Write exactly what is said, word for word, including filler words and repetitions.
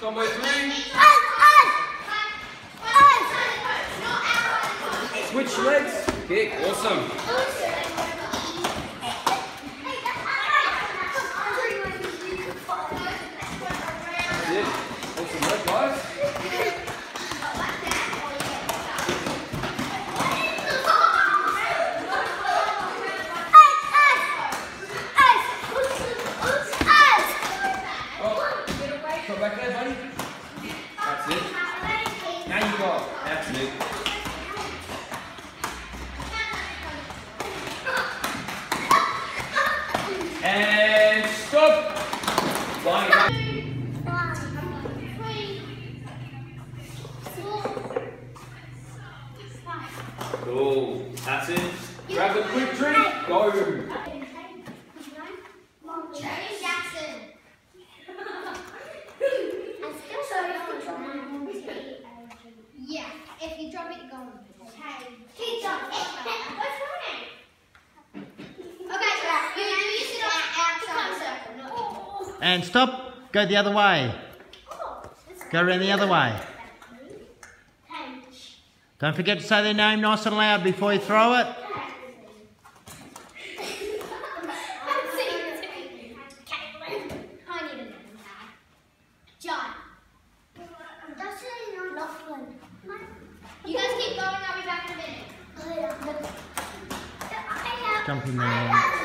Combo three. Switch legs. Kick. Awesome. That's it. Awesome work, guys. Come back there, buddy. That's it. Now you go. That's it. And stop. Line it up. Cool. That's it. Grab a quick drink. Go. Yeah, if you drop it, go on. Okay. Keep dropping. What's running? Okay, so you use it outside circle, not in. And stop. Go the other way. Go around the other way. Don't forget to say their name nice and loud before you throw it. John. You guys keep going, I'll be back in a minute. Jump in there.